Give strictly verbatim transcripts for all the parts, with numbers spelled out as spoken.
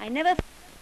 I never...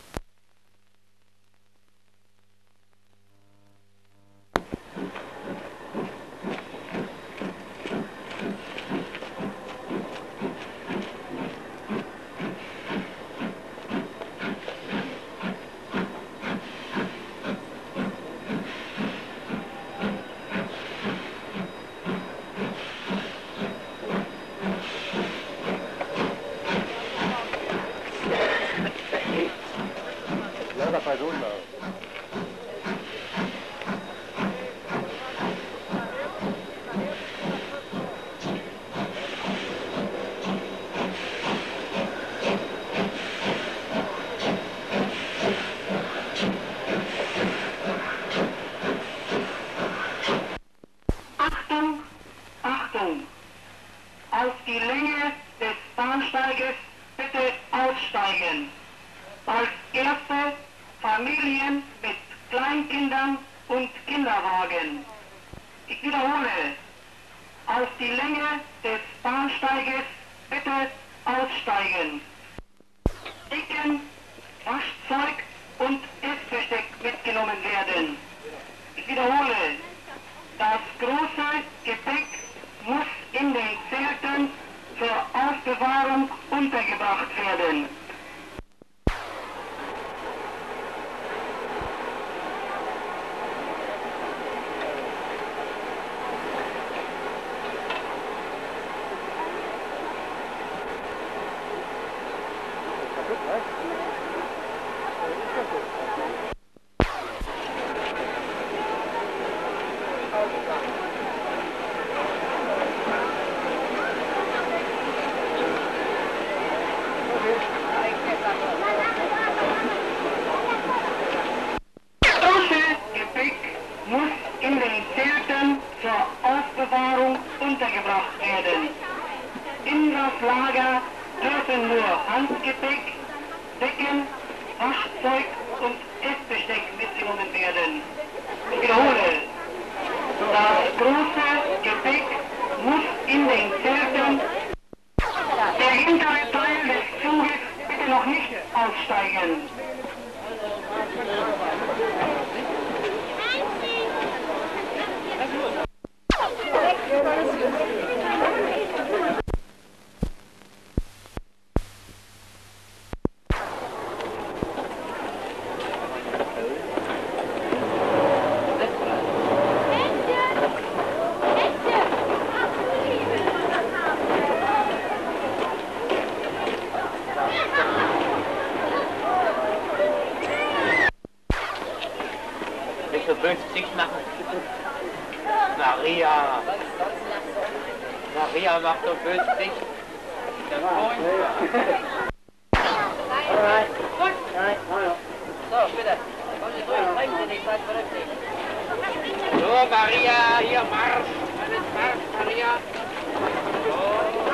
Auf die Länge des Bahnsteiges bitte aussteigen. Als erste Familien mit Kleinkindern und Kinderwagen. Ich wiederhole, auf die Länge des Bahnsteiges bitte aussteigen. Decken, Waschzeug und Essbesteck mitgenommen werden. Ich wiederhole, das große Gepäck muss in den Zelten zur Aufbewahrung untergebracht werden. Muss in den Zelten zur Aufbewahrung untergebracht werden. In das Lager dürfen nur Handgepäck, Decken, Waschzeug und Essbesteck mitgenommen werden. Ich wiederhole, das große Gepäck muss in den Zelten. Der hintere Teil des Zuges bitte noch nicht aussteigen. Für fünfzig machen. Maria. Maria macht so fünfzig. Der Freund. So, bitte. Kommen Sie durch, bringen Sie die Zeit vernünftig. So, Maria, hier Marsch. Alles Marsch, Maria. So.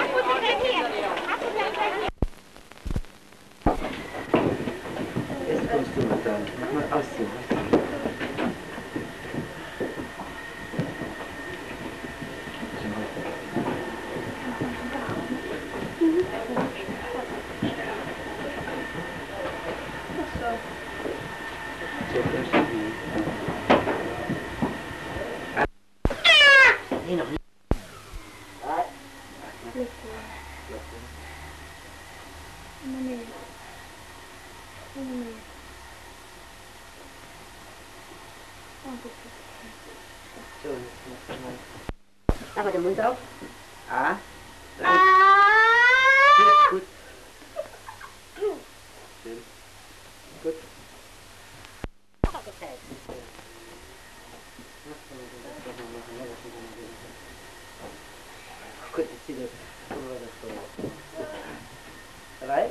Jetzt kommst du mal da. Mach mal ausziehen. Nee, noch nicht. Aber den Mund auf. Ah. Ah! Gut, gut. Schön. Gut. Gut, jetzt zieht das. Drei.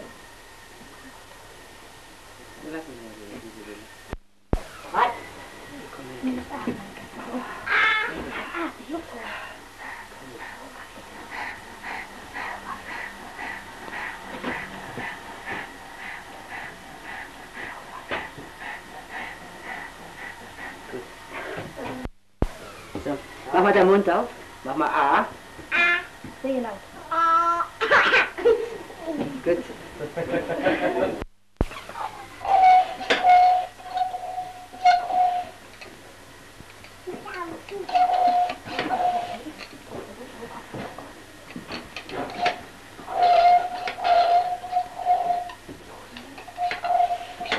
Lassen wir mal diese Bilder. Halt! Komm her. So, mach mal den Mund auf. Mach mal A. A. Sehr laut. Gut.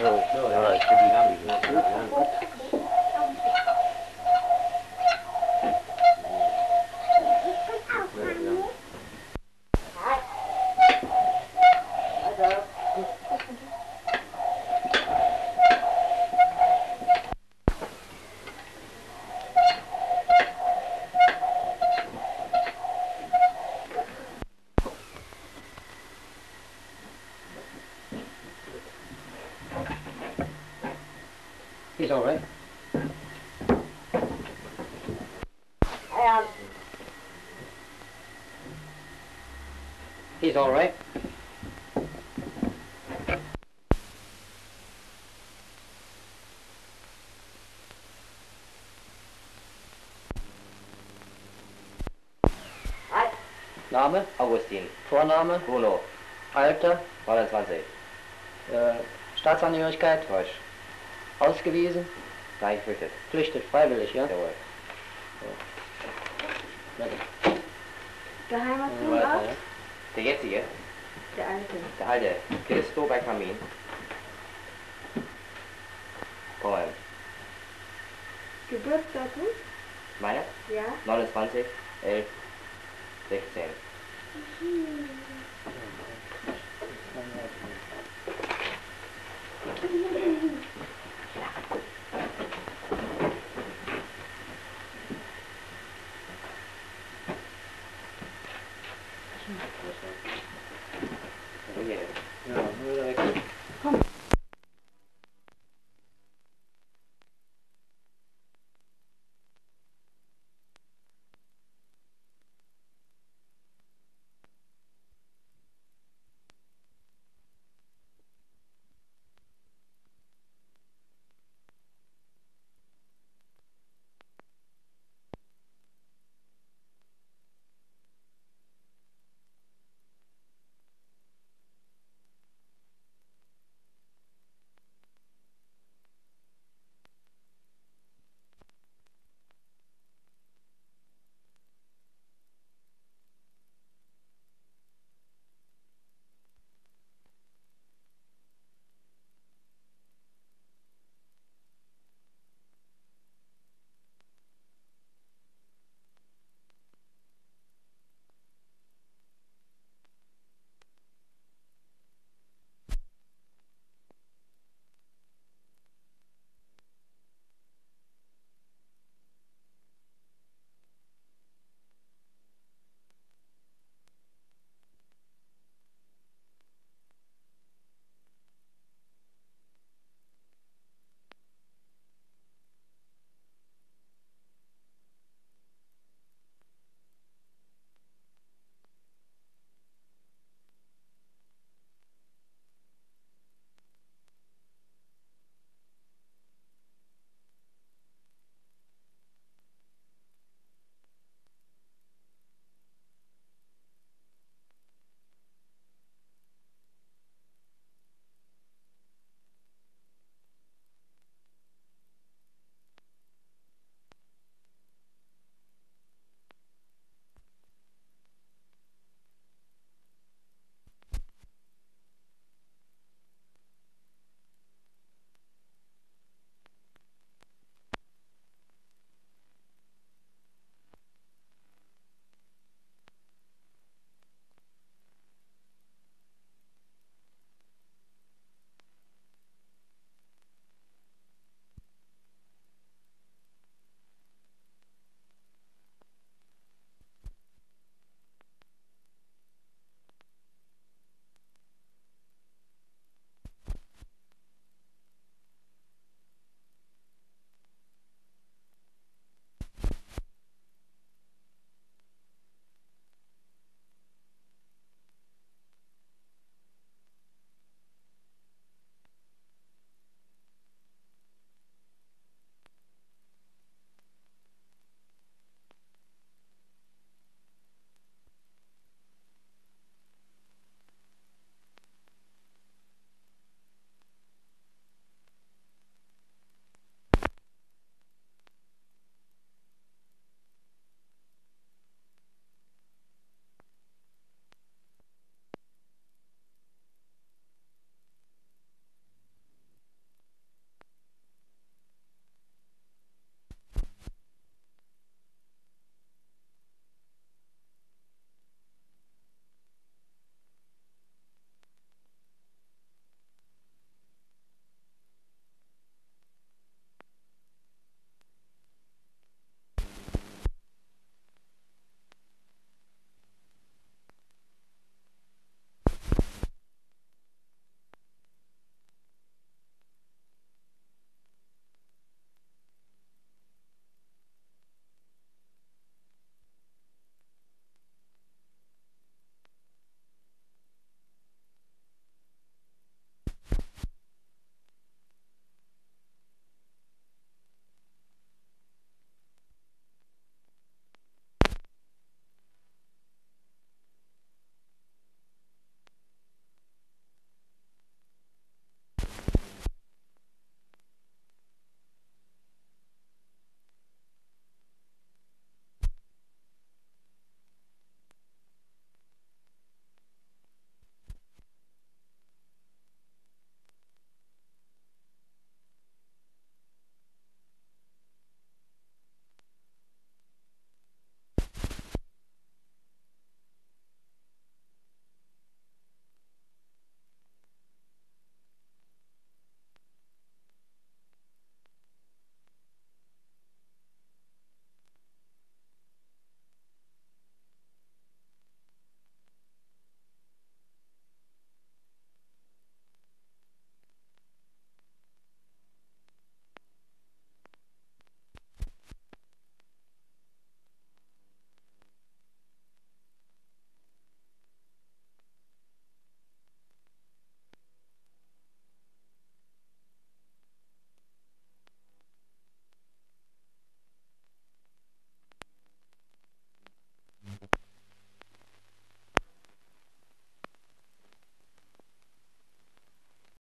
So, so, ja, ich bin die haben die gut, ja. He's all right. Um, He's all right. Name? Augustin. Vorname? Bruno. Alter? neunundzwanzig. Äh, Staatsangehörigkeit? Deutsch. Ausgewiesen? Gleich flüchtet. Flüchtet, freiwillig, ja? Jawohl. Warte. Geheimatwohnort? Weiter, ja? Der jetzige, Der alte. der alte, Christo bei Kamin. Poem. Geburtsdatum? Meine? Ja. neunundzwanzig, elf, sechzehn. Wo geht es? Ja, nur weg. Komm.